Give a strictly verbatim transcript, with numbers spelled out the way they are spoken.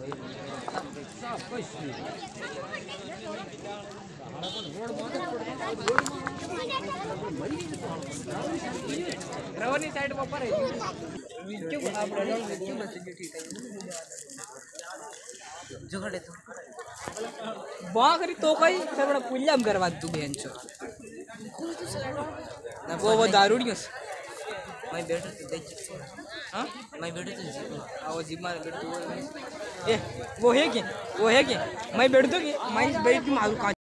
रवनी side में पर क्यों आप क्यों ठीक है झगड़े तो बाकरी तो कई सब पुल्यम करवा तू बहन छो ना वो वो दारूड़ियों मैं बैठो तो देख हां मैं बैठो तो आओ जी मार बैठो ए वो है क्या वो है क्या मैं बैठ दूंगी मैं बैठ के मारू